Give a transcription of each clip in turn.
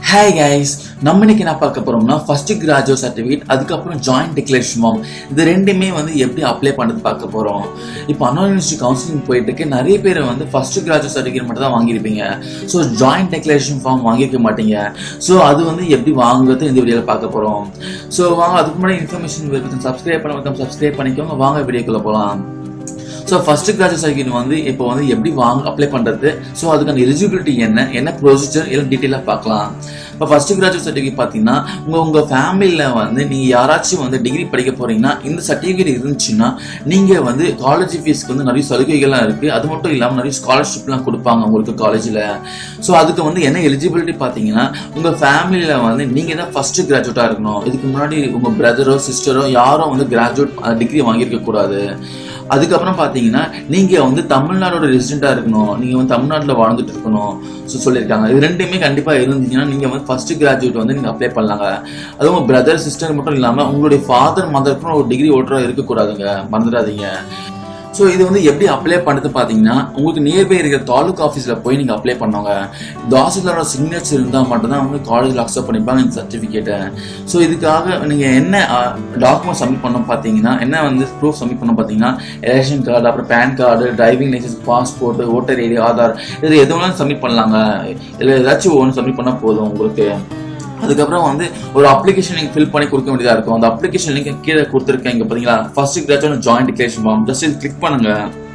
Hi guys, நம்ம இன்னைக்கு என்ன பார்க்க போறோம்னா ஃபர்ஸ்ட் கிராஜுவேட் சர்டிஃபிகேட் அதுக்கு அப்புறம் ஜாயிண்ட் டிக்ளரேஷன் ஃபார்ம் இது ரெண்டுமே வந்து எப்படி அப்ளை பண்ணது பார்க்க போறோம். இப்போ அண்ணா யூனிவர்சிட்டி கவுன்சிலிங் போயிட்டு இருக்கு. நிறைய பேர் வந்து ஃபர்ஸ்ட் கிராஜுவேட் சர்டிஃபிகேட் மட்டும் தான் வாங்கியிருப்பீங்க. ஸோ ஜாயிண்ட் டிக்ளரேஷன் ஃபார்ம் வாங்கியிருக்க மாட்டீங்க. ஸோ அது வந்து எப்படி வாங்குறது இந்த வீடியோவில் பார்க்க போறோம். ஸோ வாங்க அதுக்கு முன்னாடி இன்ஃபர்மேஷன் சப்ஸ்கிரைப் பண்ணிக்கோங்க. வாங்க வீடியோக்குள்ள போகலாம். ஸோ ஃபர்ஸ்ட் கிராஜுவேட் சர்டிஃபிகேட் வந்து இப்போ வந்து எப்படி அப்ளை பண்ணுறது, ஸோ அதுக்கான எலிஜிபிலிட்டி என்ன ப்ரொசீஜர் எல்லாம் டீட்டெயிலாக பார்க்கலாம். இப்போ ஃபர்ஸ்ட் கிராஜுவேட் சர்டிஃபிகேட் பார்த்தீங்கன்னா உங்கள் ஃபேமிலியில் வந்து நீங்கள் யாராச்சும் வந்து டிகிரி படிக்க போகிறீங்கன்னா இந்த சர்டிஃபிகேட் இருந்துச்சுன்னா நீங்கள் வந்து காலேஜ் ஃபீஸ்க்கு வந்து நிறைய சலுகைகள்லாம் இருக்குது. அது மட்டும் இல்லாமல் நிறைய ஸ்காலர்ஷிப்லாம் கொடுப்பாங்க உங்களுக்கு காலேஜில். ஸோ அதுக்கு வந்து என்ன எலிஜிபிலிட்டி பார்த்தீங்கன்னா உங்கள் ஃபேமிலியில் வந்து நீங்கள் தான் ஃபர்ஸ்ட் கிராஜுவேட்டாக இருக்கணும். இதுக்கு முன்னாடி உங்கள் பிரதரோ சிஸ்டரோ யாரும் வந்து கிராஜுவேட் டிகிரி வாங்கியிருக்க கூடாது. அதுக்கப்புறம் பார்த்தீங்கன்னா நீங்கள் வந்து தமிழ்நாடோட ரெசிடென்ட்டாக இருக்கணும், நீங்கள் வந்து தமிழ்நாட்டில் வாழ்ந்துட்டு இருக்கணும் சொல்லியிருக்காங்க. இது ரெண்டுமே கண்டிப்பாக இருந்துச்சுன்னா நீங்கள் வந்து ஃபர்ஸ்ட் கிராஜுவேட் வந்து நீங்கள் அப்ளை பண்ணலாங்க. அதுவும் உங்கள் பிரதர் சிஸ்டர் மட்டும் இல்லாமல் உங்களுடைய ஃபாதர் மதருக்கும் ஒரு டிகிரி ஓட்டராக இருக்கக்கூடாதுங்க, மறந்துடாதீங்க. ஸோ இது வந்து எப்படி அப்ளை பண்ணுறது பார்த்தீங்கன்னா உங்களுக்கு நியர்பை இருக்கிற தாலுக் ஆஃபீஸில் போய் நீங்கள் அப்ளை பண்ணுவாங்க. தாசில்தாரோட சிக்னேச்சர் இருந்தால் மட்டும்தான் வந்து காலேஜில் அக்செப்ட் பண்ணிப்பாங்க இந்த சர்டிஃபிகேட்டை. ஸோ இதுக்காக நீங்கள் என்ன டாக்குமெண்ட் சப்மிட் பண்ண பார்த்தீங்கன்னா என்ன வந்து ப்ரூஃப் சப்மிட் பண்ண பார்த்தீங்கன்னா எலெக்ஷன் கார்டு, அப்புறம் PAN card, driving licence, passport, voter ID, Aadhaar, இது எதுவும் சப்மிட் பண்ணலாங்க. இல்லை ஏதாச்சும் ஒன்று சப்மிட் பண்ணால் போதும் உங்களுக்கு. அதுக்கப்புறம் வந்து ஒரு அப்ளிகேஷன் நீங்கள் ஃபில் பண்ணி கொடுக்க வேண்டியதாக இருக்கும். அந்த அப்ளிகேஷன் லிங்க் கீழே கொடுத்துருக்கேன் இங்கே பார்த்தீங்களா, first graduate joint declaration form. Just இது கிளிக் பண்ணுங்க.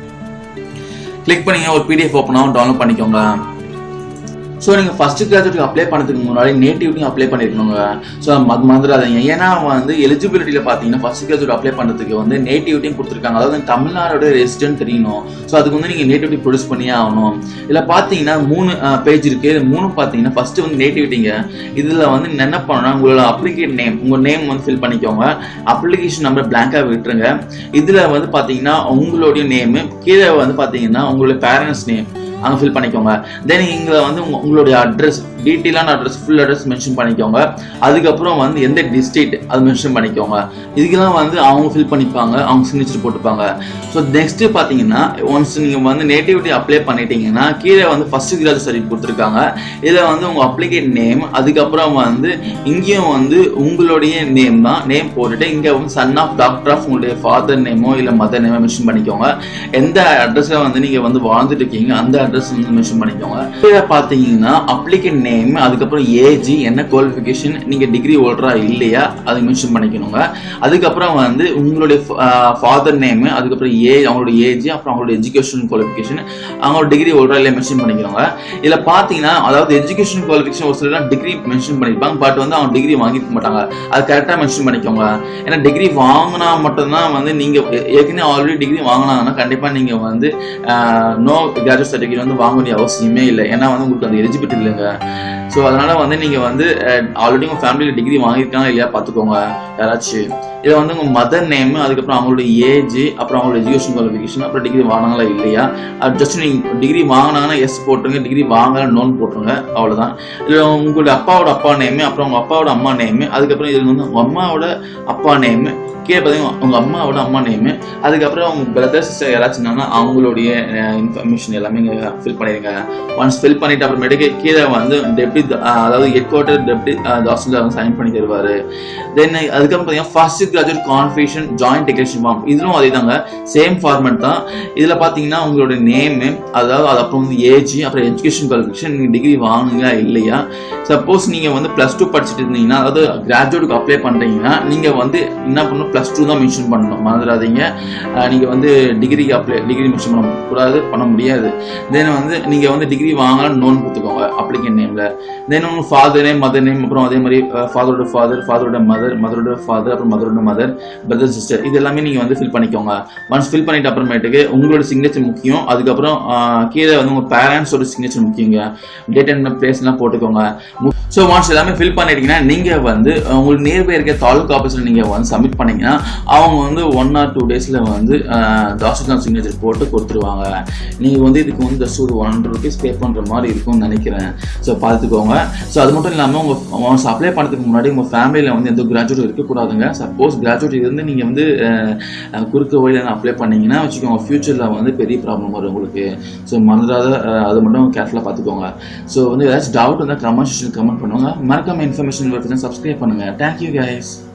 கிளிக் பண்ணி ஒரு பிடிஎஃப் ஓப்பன் ஆகும், டவுன்லோட் பண்ணிக்கோங்க. ஸோ நீங்கள் ஃபர்ஸ்ட் கிராஜுவேட்டுக்கு அப்ளை பண்ணதுக்கு முன்னாடி நேட்டிவிட்டியும் அப்ளை பண்ணிருக்கணுங்க. ஸோ மறந்துடாதீங்க. ஏன்னா வந்து எலிஜிபிலிட்டியில் பார்த்தீங்கன்னா ஃபர்ஸ்ட் கிராஜுவேட் அப்ளை பண்ணுறதுக்கு வந்து நேட்டிவிட்டியும் கொடுத்துருக்காங்க. அதாவது தமிழ்நாடோட ரெசிடென்ட் தெரியணும். ஸோ அதுக்கு வந்து நீங்கள் நேட்டிவிட்டி ப்ரொடியூஸ் பண்ணியே ஆகணும். இதில் பார்த்தீங்கன்னா 3 பேஜ் இருக்கு. 3 பார்த்தீங்கன்னா ஃபர்ஸ்ட் வந்து நேட்டிவிட்டிங்க. இதில் வந்து என்ன பண்ணணும்னா உங்களோட அப்ளிகேட் நேம், உங்கள் நேம் வந்து ஃபில் பண்ணிக்கோங்க. அப்ளிகேஷன் நம்பர் பிளாங்காக விட்டுருங்க. இதில் வந்து பார்த்தீங்கன்னா உங்களுடைய நேமு, கீழே வந்து பார்த்தீங்கன்னா உங்களுடைய பேரண்ட்ஸ் நேம் அங்கே ஃபில் பண்ணிக்கோங்க. தென் இங்கே வந்து உங்களுடைய அட்ரஸ், டீட்டெயிலான அட்ரஸ், ஃபுல் அட்ரஸ் மென்ஷன் பண்ணிக்கோங்க. அதுக்கப்புறம் வந்து எந்த டிஸ்ட்ரிக்ட் அது மென்ஷன் பண்ணிக்கோங்க. இதுக்கெல்லாம் வந்து அவங்க ஃபில் பண்ணிப்பாங்க, அவங்க சிக்னேச்சர் போட்டுப்பாங்க. ஸோ நெக்ஸ்ட் பார்த்தீங்கன்னா ஒன்ஸ் நீங்கள் வந்து நேட்டிவிட்டி அப்ளை பண்ணிட்டீங்கன்னா கீழே வந்து ஃபர்ஸ்ட் கிராஜுவேட் சர்டிஃபிகேட் கொடுத்துருக்காங்க. இதில் வந்து உங்கள் அப்ளிகேட் நேம், அதுக்கப்புறம் வந்து இங்கேயும் வந்து உங்களுடைய நேம் தான், நேம் போட்டுட்டு இங்கே வந்து சன் ஆஃப் டாக்டர் ஆஃப் உங்களுடைய ஃபாதர் நேமோ இல்லை மதர் நேமோ மென்ஷன் பண்ணிக்கோங்க. எந்த அட்ரஸில் வந்து நீங்கள் வந்து வாழ்ந்துட்டு இருக்கீங்க அந்த அட்ரஸ் வந்து மென்ஷன் பண்ணிக்கோங்க. இதை பார்த்தீங்கன்னா அப்ளிகேட் நேம், அதுக்கப்புறம் ஏஜ், என்ன குவாலிஃபிகேஷன், நீங்க டிகிரி ஹோல்டரா இல்லையா அதை மென்ஷன் பண்ணிக்கணுங்க. அதுக்கப்புறம் வந்து உங்களுடைய ஃபாதர் நேம், அதுக்கப்புறம் அவங்களோட ஏஜ், அப்புறம் அவங்களோட எஜுகேஷன் குவாலிஃபிகேஷன், அவங்களோட டிகிரி ஹோல்டரா இல்லையா மென்ஷன் பண்ணிக்கணுங்க. இதுல பாத்தீங்கன்னா அதாவது எஜுகேஷன் குவாலிஃபிகேஷன் ஒரு சில டிகிரி மென்ஷன் பண்ணிருப்பாங்க, பட் வந்து அவங்க டிகிரி வாங்கிக்க மாட்டாங்க. அது கரெக்டா மென்ஷன் பண்ணிக்கோங்க. ஏன்னா டிகிரி வாங்கினா மட்டும்தான் வந்து நீங்க ஏற்கனவே ஆல்ரெடி டிகிரி வாங்கினாங்கன்னா கண்டிப்பா நீங்க வந்து நோ கிராஜுவேட் சர்டிஃபிகேட் வந்து வாங்க வேண்டிய அவசியமே இல்லை. ஏன்னா வந்து உங்களுக்கு அந்த எலிஜிபிலிட்டி இல்லைங்க. ஸோ அதனால வந்து நீங்க வந்து ஆல்ரெடி உங்க ஃபேமிலியில் டிகிரி வாங்கியிருக்காங்க இல்லையா பார்த்துக்கோங்க யாராச்சும். இதில் வந்து உங்க மதர் நேம், அதுக்கப்புறம் அவங்களோட ஏஜ், அப்புறம் அவங்களோட எஜுகேஷன் குவாலிஃபிகேஷன், அப்புறம் டிகிரி வாங்கினாங்களா இல்லையா. ஜஸ்ட் நீங்க டிகிரி வாங்கினாங்கன்னா எஸ் போட்டுருங்க, டிகிரி வாங்கல நோன் போட்டுருங்க, அவ்வளோதான். இதில் உங்களுடைய அப்பாவோட அப்பா நேம், அப்புறம் உங்க அப்பாவோட அம்மா நேம், அதுக்கப்புறம் இதில் வந்து உங்க அம்மாவோட அப்பா நேம், கீழே பார்த்தீங்கன்னா உங்க அம்மாவோட அம்மா நேம், அதுக்கப்புறம் உங்க பிரதர் சிஸ்டர் யாராச்சும்னா அவங்களுடைய இன்ஃபர்மேஷன் எல்லாமே நீங்க ஃபில் பண்ணிடுங்க. ஒன்ஸ் ஃபில் பண்ணிட்டு அப்புறமேட்டுக்கு கீழே வந்து டெப்டி, அதாவது ஹெட் குவார்ட்டர் டெப்டி தாசில்தார் வந்து சைன் பண்ணி தருவாரு. தென் அதுக்கப்புறம் பார்த்தீங்கன்னா first graduate confirmation joint declaration form, இதுவும் அதே தாங்க, சேம் ஃபார்மேட் தான். இதில் பார்த்தீங்கன்னா உங்களுடைய நேமு, அதாவது அது அப்புறம் வந்து ஏஜ், அப்புறம் எஜுகேஷன் குவாலிஃபிகேஷன், நீங்கள் டிகிரி வாங்குங்க இல்லையா. சப்போஸ் நீங்கள் வந்து +2 படிச்சுட்டு இருந்தீங்கன்னா, அதாவது கிராஜுவேட்டுக்கு அப்ளை பண்ணுறீங்கன்னா நீங்கள் வந்து என்ன பண்ணணும், +2 தான் மென்ஷன் பண்ணணும், மறந்துடாதீங்க. நீங்கள் வந்து டிகிரி மென்ஷன் பண்ணக்கூடாது, பண்ண முடியாது. தென் வந்து நீங்கள் வந்து டிகிரி வாங்கலாம் நோன் கொடுத்துக்கோங்க அப்ளிகேட் நேமில். தென் உங்கள் ஃபாதர் நேம், மதர் நேம், அப்புறம் அதே மாதிரி ஃபாதரோட ஃபாதர், ஃபாதரோட மதர், மதரோட ஃபாதர், அப்புறம் மதரோட மதர், பிரதர் சிஸ்டர், இது எல்லாமே நீங்கள் வந்து ஃபில் பண்ணிக்கோங்க. ஒன்ஸ் ஃபில் பண்ணிட்டு அப்புறமேட்டுக்கு உங்களோட சிக்னேச்சர் முக்கியம். அதுக்கப்புறம் கீழே வந்து உங்கள் பேரண்ட்ஸோட சிக்னேச்சர் முக்கியங்க. டேட் அண்ட் பிளேஸ்லாம் போட்டுக்கோங்க. ஸோ ஒன்ஸ் எல்லாமே ஃபில் பண்ணிட்டீங்கன்னா நீங்கள் வந்து உங்களுக்கு நியர்பை இருக்க தாலுக் ஆஃபீஸில் நீங்கள் வந்து சப்மிட் பண்ணீங்கன்னா அவங்க வந்து 1 or 2 டேஸில் வந்து தாசில்தார் சிக்னேச்சர் போட்டு கொடுத்துருவாங்க. நீங்கள் வந்து இதுக்கு வந்து ப்ளஸ் ஒரு ₹100 பே பண்ணுற மாதிரி இருக்கும்னு நினைக்கிறேன். ஸோ பார்த்துக்கோங்க. ஸோ அது மட்டும் இல்லாமல் உங்கள் அப்ளை பண்ணுறதுக்கு முன்னாடி உங்கள் ஃபேமிலியில் வந்து எந்த கிராஜுவேட் இருக்கக்கூடாதுங்க. சப்போஸ் கிராஜுவேட் இருந்து நீங்கள் வந்து குறுக்க வழியில் அப்ளை பண்ணிங்கன்னா வச்சுக்கோங்க, ஃபியூச்சரில் வந்து பெரிய ப்ராப்ளம் வரும் உங்களுக்கு. ஸோ மறந்துடாத அது மட்டும் கேர்ஃபுல்லாக பார்த்துக்கோங்க. ஸோ வந்து ஏதாச்சும் டவுட் இருந்தால் கமெண்ட் பண்ணுவாங்க. மறக்காம இன்ஃபர்மேஷன் சப்ஸ்கிரைப் பண்ணுங்கள். Thank you guys.